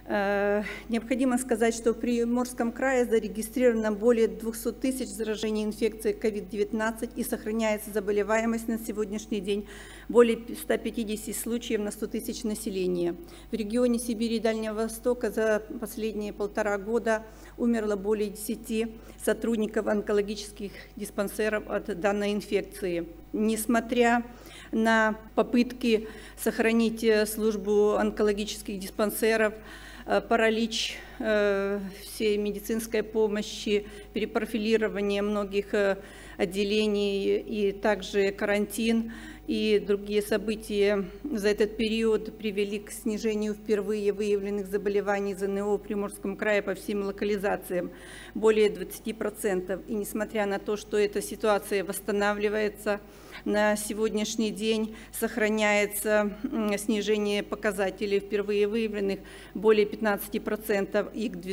Необходимо сказать, что в Приморском крае зарегистрировано более 200 тысяч заражений инфекцией COVID-19 и сохраняется заболеваемость на сегодняшний день более 150 случаев на 100 тысяч населения. В регионе Сибири и Дальнего Востока за последние 1,5 года умерло более 10 сотрудников онкологических диспансеров от данной инфекции. Несмотря на попытки сохранить службу онкологических диспансеров, паралич всей медицинской помощи, перепрофилирование многих отделений и также карантин и другие события за этот период привели к снижению впервые выявленных заболеваний ЗНО в Приморском крае по всем локализациям более 20%. И несмотря на то, что эта ситуация восстанавливается, на сегодняшний день сохраняется снижение показателей впервые выявленных более 15%, и к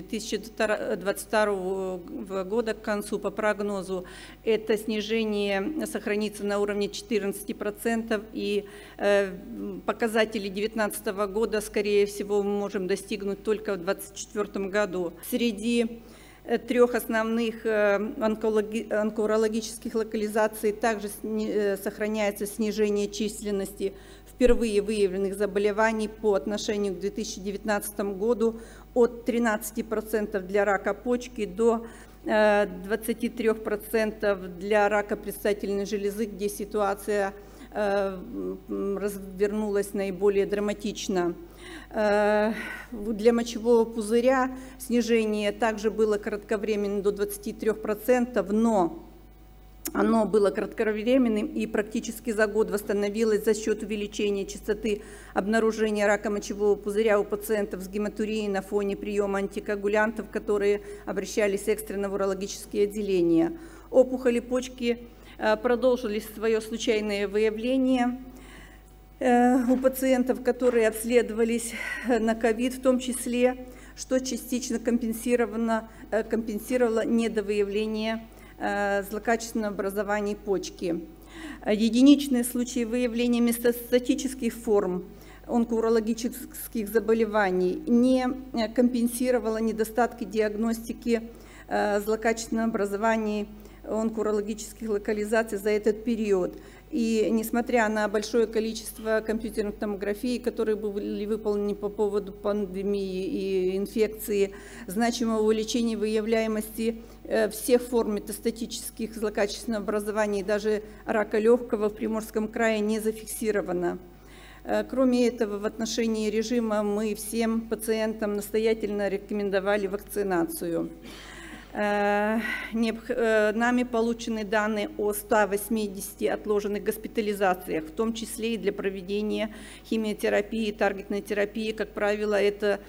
2022 года к концу по прогнозу это снижение сохранится на уровне 14%, и показатели 2019 года, скорее всего, мы можем достигнуть только в 2024 году. Среди 3 основных онкологических локализаций также сохраняется снижение численности впервые выявленных заболеваний по отношению к 2019 году от 13% для рака почки до 23% для рака предстательной железы, где ситуация развернулась наиболее драматично. Для мочевого пузыря снижение также было кратковременным до 23%, но оно было кратковременным и практически за год восстановилось за счет увеличения частоты обнаружения рака мочевого пузыря у пациентов с гематурией на фоне приема антикоагулянтов, которые обращались экстренно в урологические отделения. Опухоли почки продолжили свое случайное выявление у пациентов, которые обследовались на ковид, в том числе, что частично компенсировало недовыявление злокачественного образования почки. Единичные случаи выявления метастатических форм онкоурологических заболеваний не компенсировало недостатки диагностики злокачественного образования онкоурологических локализаций за этот период. И несмотря на большое количество компьютерных томографий, которые были выполнены по поводу пандемии и инфекции, значимого увеличения выявляемости всех форм метастатических злокачественных образований, даже рака легкого в Приморском крае не зафиксировано. Кроме этого, в отношении режима мы всем пациентам настоятельно рекомендовали вакцинацию. Нами получены данные о 180 отложенных госпитализациях, в том числе и для проведения химиотерапии, таргетной терапии. Как правило, это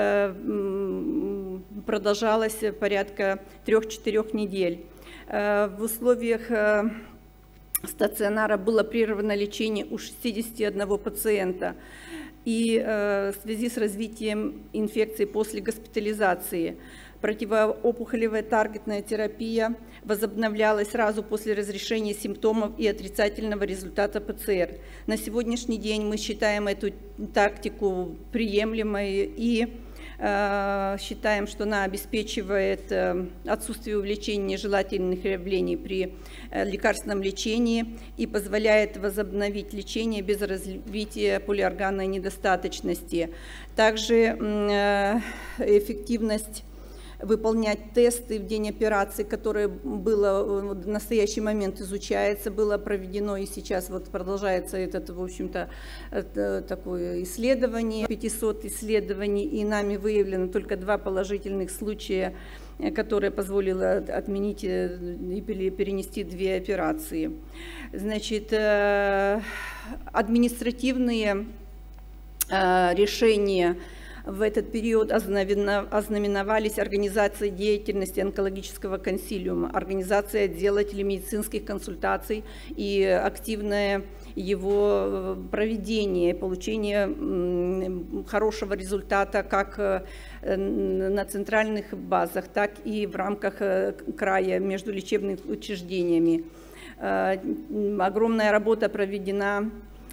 продолжалось порядка 3-4 недель. В условиях стационара было прервано лечение у 61 пациента. И в связи с развитием инфекции после госпитализации противоопухолевая таргетная терапия возобновлялась сразу после разрешения симптомов и отрицательного результата ПЦР. На сегодняшний день мы считаем эту тактику приемлемой и считаем, что она обеспечивает отсутствие увеличения нежелательных явлений при лекарственном лечении и позволяет возобновить лечение без развития полиорганной недостаточности. Также эффективность выполнять тесты в день операции, которое было в настоящий момент изучается, было проведено и сейчас вот продолжается это, в общем-то, такое исследование, 500 исследований, и нами выявлено только 2 положительных случая, которые позволило отменить или перенести 2 операции. Значит, административные решения в этот период ознаменовались организацией деятельности онкологического консилиума, организацией отдела телемедицинских консультаций и активное его проведение, получение хорошего результата как на центральных базах, так и в рамках края между лечебными учреждениями. Огромная работа проведена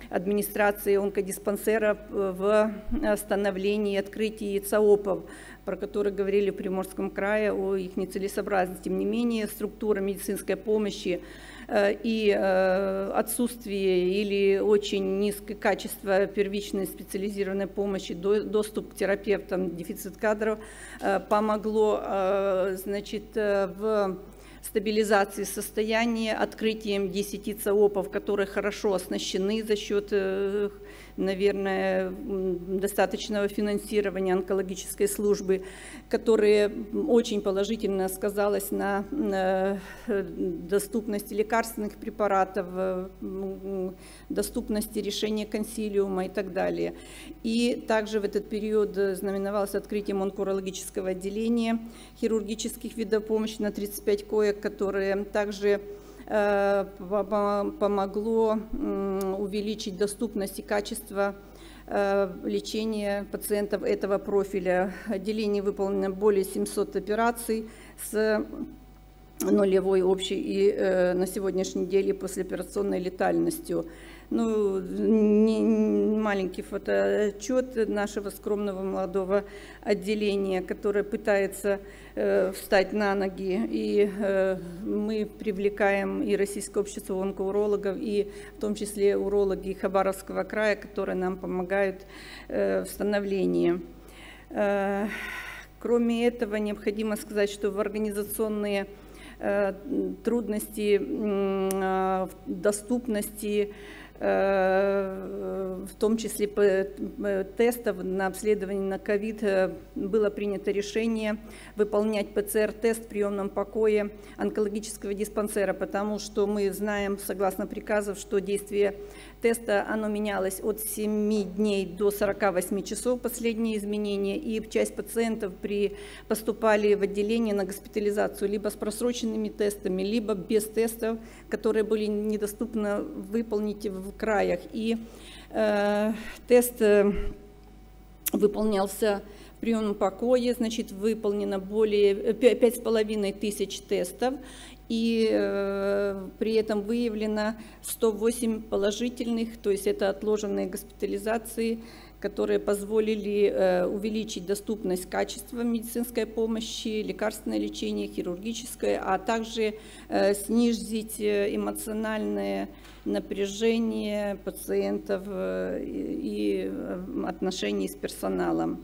администрации онкодиспансера в становлении и открытии ЦАОПов, про которые говорили в Приморском крае о их нецелесообразности. Тем не менее, структура медицинской помощи и отсутствие или очень низкое качество первичной специализированной помощи, доступ к терапевтам, дефицит кадров помогло, значит, в стабилизации состояния, открытием 10 ЦАОПов, которые хорошо оснащены за счет, наверное, достаточного финансирования онкологической службы, которое очень положительно сказалось на доступности лекарственных препаратов, доступности решения консилиума и так далее. И также в этот период знаменовалось открытием онкологического отделения хирургических видов помощи на 35 коек, которое также помогло увеличить доступность и качество лечения пациентов этого профиля. В отделении выполнено более 700 операций с нулевой общей и на сегодняшний день послеоперационной летальностью. Ну, маленький фотоотчет нашего скромного молодого отделения, которое пытается встать на ноги. И мы привлекаем и Российское общество онкоурологов, и в том числе урологи Хабаровского края, которые нам помогают в становлении. Кроме этого, необходимо сказать, что в организационные трудности, доступности, в том числе тестов на обследование на ковид, было принято решение выполнять ПЦР-тест в приемном покое онкологического диспансера, потому что мы знаем, согласно приказов, что действие теста оно менялось от 7 дней до 48 часов, последние изменения, и часть пациентов поступали в отделение на госпитализацию либо с просроченными тестами, либо без тестов, которые были недоступны выполнить в краях. И тест выполнялся в приемном покое, значит, выполнено более 5500 тестов, и при этом выявлено 108 положительных, то есть это отложенные госпитализации, которые позволили увеличить доступность качества медицинской помощи, лекарственное лечение, хирургическое, а также снизить эмоциональное напряжение пациентов и отношений с персоналом.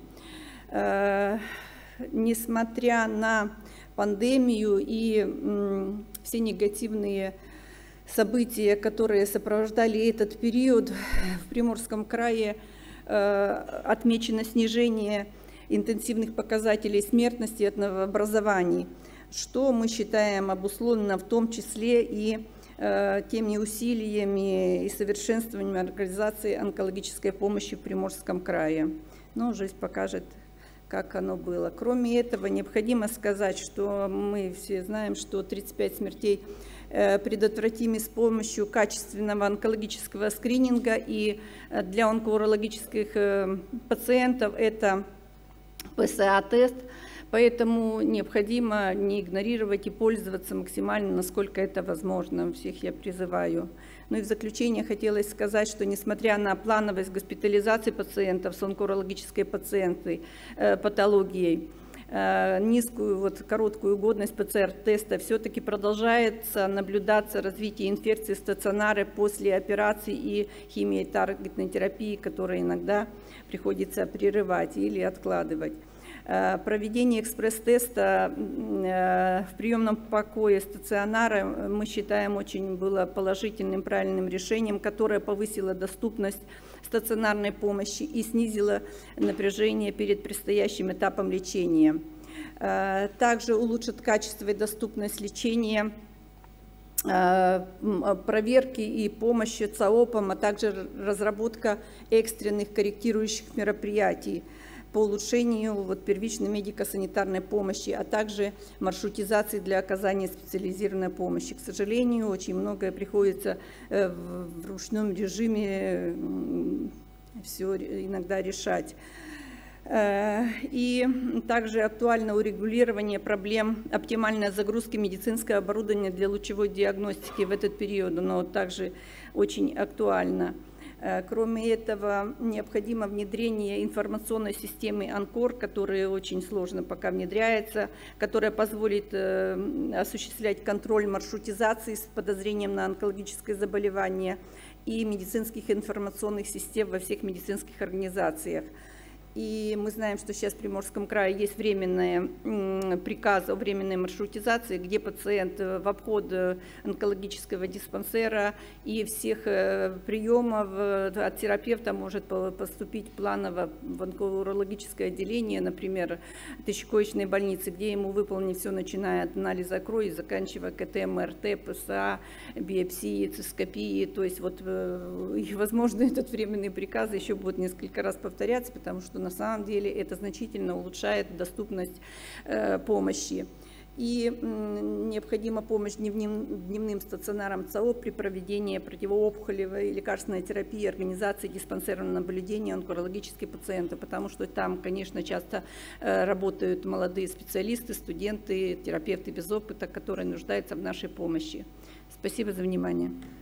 Несмотря на пандемию и все негативные события, которые сопровождали этот период, в Приморском крае отмечено снижение интенсивных показателей смертности от новообразований, что мы считаем обусловлено в том числе и теми усилиями и совершенствованием организации онкологической помощи в Приморском крае. Но жизнь покажет, как оно было. Кроме этого, необходимо сказать, что мы все знаем, что 35 смертей предотвратимы с помощью качественного онкологического скрининга, и для онкоурологических пациентов это ПСА-тест, поэтому необходимо не игнорировать и пользоваться максимально, насколько это возможно. Всех я призываю. Ну и в заключение хотелось сказать, что несмотря на плановость госпитализации пациентов с онкоурологической патологией, низкую, короткую годность ПЦР-теста, все-таки продолжается наблюдаться развитие инфекций в стационаре после операций и химиотаргетной терапии, которые иногда приходится прерывать или откладывать. Проведение экспресс-теста в приемном покое стационара мы считаем очень было положительным, правильным решением, которое повысило доступность стационарной помощи и снизило напряжение перед предстоящим этапом лечения. Также улучшит качество и доступность лечения, проверки и помощи ЦАОПам, а также разработка экстренных корректирующих мероприятий по улучшению первичной медико-санитарной помощи, а также маршрутизации для оказания специализированной помощи. К сожалению, очень многое приходится в ручном режиме все иногда решать. И также актуально урегулирование проблем оптимальной загрузки медицинского оборудования для лучевой диагностики в этот период, но также очень актуально. Кроме этого, необходимо внедрение информационной системы АНКОР, которая очень сложно пока внедряется, которая позволит осуществлять контроль маршрутизации с подозрением на онкологическое заболевание и медицинских информационных систем во всех медицинских организациях. И мы знаем, что сейчас в Приморском крае есть временный приказ о временной маршрутизации, где пациент в обход онкологического диспансера и всех приемов от терапевта может поступить планово в онкологическое отделение, например, тысячекоечной больницы, где ему выполнить все, начиная от анализа крови, заканчивая КТ, МРТ, ПСА, биопсии, цистоскопии. То есть вот, и, возможно, этот временный приказ еще будет несколько раз повторяться, потому что на самом деле это значительно улучшает доступность помощи. И необходима помощь дневным стационарам ЦАО при проведении противоопухолевой лекарственной терапии, организации диспансерного наблюдения онкологических пациентов, потому что там, конечно, часто работают молодые специалисты, студенты, терапевты без опыта, которые нуждаются в нашей помощи. Спасибо за внимание.